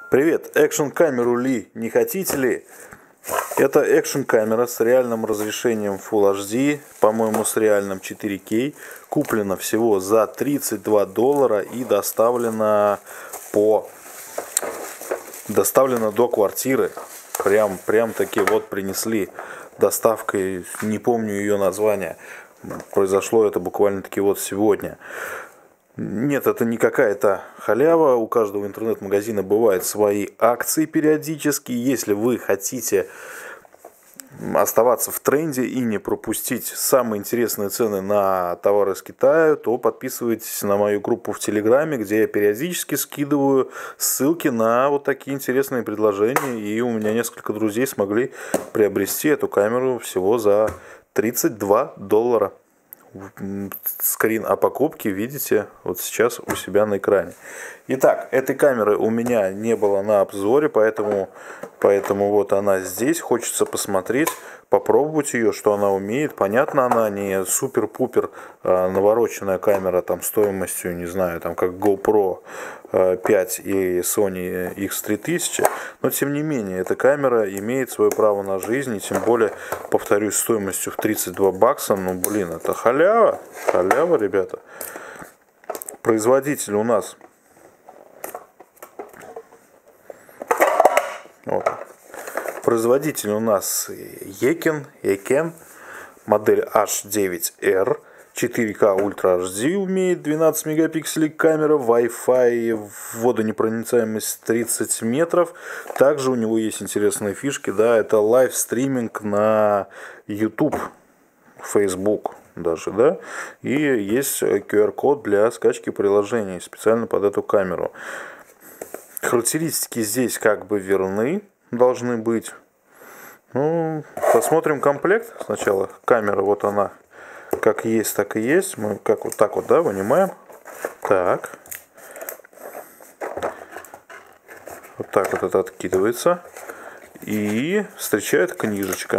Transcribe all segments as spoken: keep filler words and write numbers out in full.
Привет, экшн-камеру Ли не хотите ли? Это экшн-камера с реальным разрешением Full эйч ди, по-моему с реальным четыре кей. Куплена всего за тридцать два доллара и доставлена по... доставлена до квартиры. Прям, прям таки вот принесли доставкой, не помню ее название. Произошло это буквально таки вот сегодня. Нет, это не какая-то халява. У каждого интернет-магазина бывают свои акции периодически. Если вы хотите оставаться в тренде и не пропустить самые интересные цены на товары из Китая, то подписывайтесь на мою группу в Телеграме, где я периодически скидываю ссылки на вот такие интересные предложения. И у меня несколько друзей смогли приобрести эту камеру всего за тридцать два доллара. Скрин о покупке видите вот сейчас у себя на экране. Итак, этой камеры у меня не было на обзоре, поэтому, поэтому вот она здесь. Хочется посмотреть, попробовать ее, что она умеет. Понятно, она не супер-пупер э, навороченная камера там стоимостью, не знаю, там как GoPro пять и Sony икс три тысячи, но тем не менее эта камера имеет свое право на жизнь, и тем более, повторюсь, стоимостью в тридцать два бакса, ну блин, это халява, халява, ребята. Производитель у нас вот. Производитель у нас Екен, Екен, модель эйч девять эр. четыре ка Ultra эйч ди умеет, двенадцать мегапикселей камера, Wi-Fi, водонепроницаемость тридцать метров. Также у него есть интересные фишки, да, это лайв-стриминг на YouTube, Facebook даже, да, и есть ку ар код для скачки приложений специально под эту камеру. Характеристики здесь как бы верны, должны быть. Ну, посмотрим комплект сначала. Камера, вот она. Как есть, так и есть. Мы как вот так вот, да, вынимаем. Так. Вот так вот это откидывается. И встречает книжечка.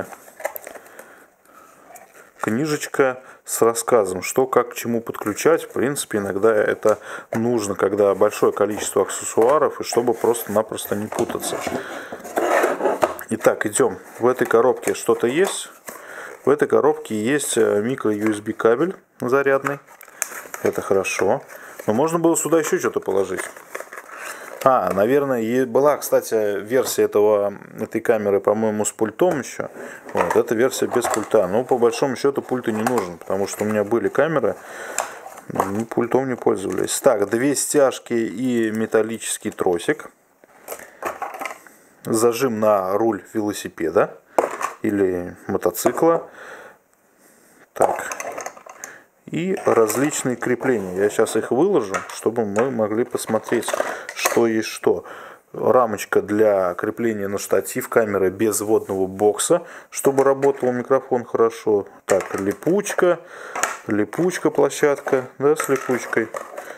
Книжечка с рассказом, что, как, к чему подключать. В принципе, иногда это нужно, когда большое количество аксессуаров, и чтобы просто-напросто не путаться. Итак, идем. В этой коробке что-то есть. В этой коробке есть микро-ю эс би кабель зарядный. Это хорошо. Но можно было сюда еще что-то положить. А, наверное, и была, кстати, версия этого, этой камеры, по-моему, с пультом еще. Вот, эта версия без пульта. Но по большому счету пульт и не нужен, потому что у меня были камеры, но пультом не пользовались. Так, две стяжки и металлический тросик. Зажим на руль велосипеда или мотоцикла. Так. И различные крепления. Я сейчас их выложу, чтобы мы могли посмотреть, что есть что. Рамочка для крепления на штатив камеры без вводного бокса, чтобы работал микрофон хорошо. Так, липучка. Липучка, площадка, да, с липучкой.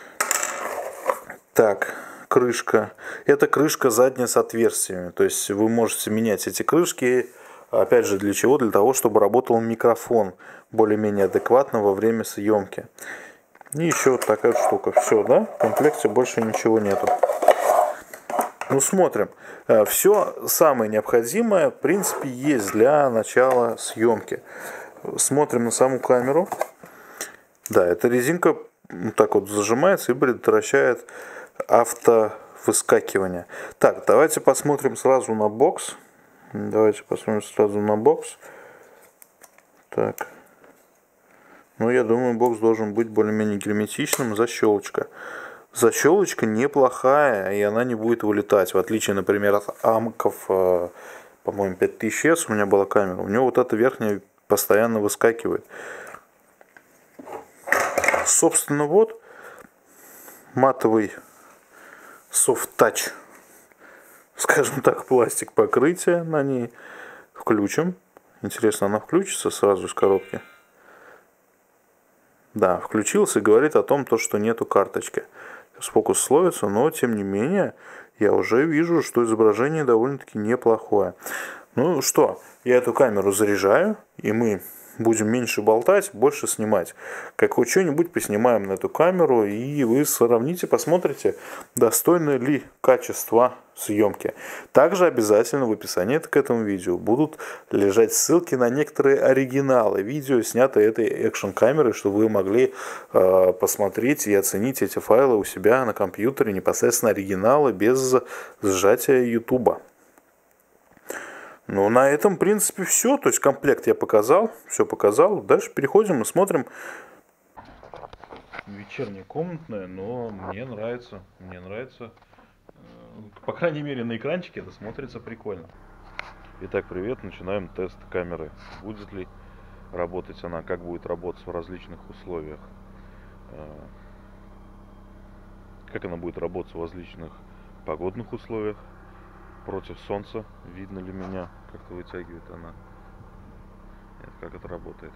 Так, крышка. Это крышка задняя с отверстиями. То есть вы можете менять эти крышки. Опять же, для чего? Для того, чтобы работал микрофон более-менее адекватно во время съемки. И еще вот такая вот штука. Все, да? В комплекте больше ничего нету. Ну, смотрим. Все самое необходимое, в принципе, есть для начала съемки. Смотрим на саму камеру. Да, эта резинка вот так вот зажимается и предотвращает автовыскакивание. Так, давайте посмотрим сразу на бокс. Давайте посмотрим сразу на бокс. Так. Ну, я думаю, бокс должен быть более-менее герметичным. Защелочка. Защелочка неплохая, и она не будет вылетать. В отличие, например, от амков, по-моему, пять тысяч эс у меня была камера. У него вот эта верхняя постоянно выскакивает. Собственно, вот матовый софт-тач, скажем так, пластик покрытия на ней. Включим. Интересно, она включится сразу из коробки? Да, включился и говорит о том, что нету карточки. Сейчас фокус словится, но тем не менее я уже вижу, что изображение довольно-таки неплохое. Ну что, я эту камеру заряжаю, и мы будем меньше болтать, больше снимать. Как хоть что-нибудь поснимаем на эту камеру, и вы сравните, посмотрите, достойно ли качество съемки. Также обязательно в описании к этому видео будут лежать ссылки на некоторые оригиналы видео, снятые этой экшн камерой, чтобы вы могли э, посмотреть и оценить эти файлы у себя на компьютере, непосредственно оригиналы, без сжатия ютуба. Ну, на этом, в принципе, все. То есть комплект я показал, все показал. Дальше переходим и смотрим. Вечерняя комнатная, но мне нравится. Мне нравится. По крайней мере, на экранчике это смотрится прикольно. Итак, привет. Начинаем тест камеры. Будет ли работать она, как будет работать в различных условиях. Как она будет работать в различных погодных условиях. Против солнца. Видно ли меня? Как-то вытягивает она. Нет, как это работает.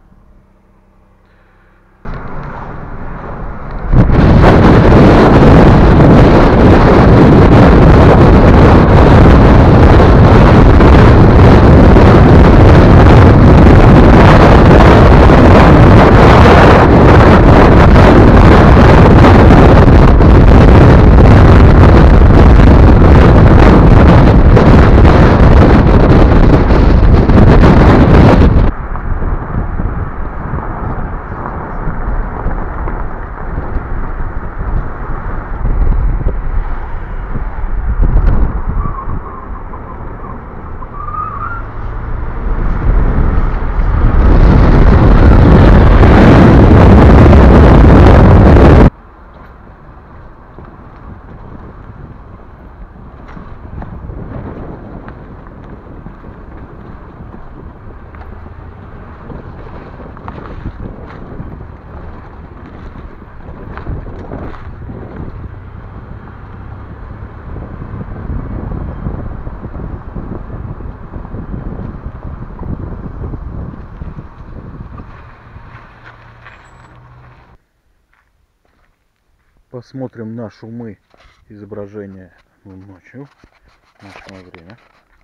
Посмотрим на шумы изображения ночью, в ночное время.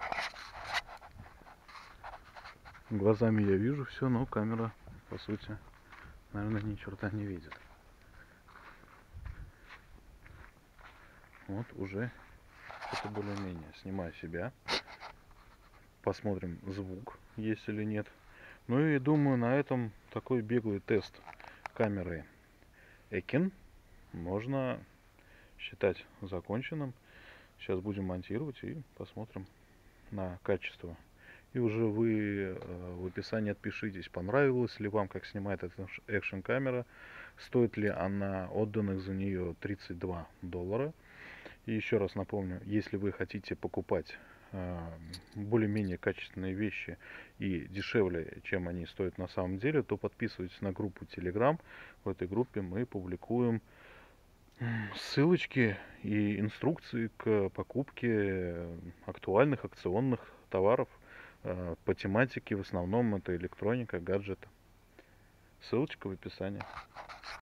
Глазами я вижу все, но камера, по сути, наверное, ни черта не видит. Вот уже это более-менее. Снимаю себя. Посмотрим звук, есть или нет. Ну и думаю, на этом такой беглый тест камеры Ekin можно считать законченным. Сейчас будем монтировать и посмотрим на качество. И уже вы в описании отпишитесь, понравилось ли вам, как снимает эта экшн камера, стоит ли она отданных за нее тридцать два доллара. И еще раз напомню, если вы хотите покупать более-менее качественные вещи и дешевле, чем они стоят на самом деле, то подписывайтесь на группу Telegram. В этой группе мы публикуем ссылочки и инструкции к покупке актуальных акционных товаров по тематике. В основном это электроника, гаджеты. Ссылочка в описании.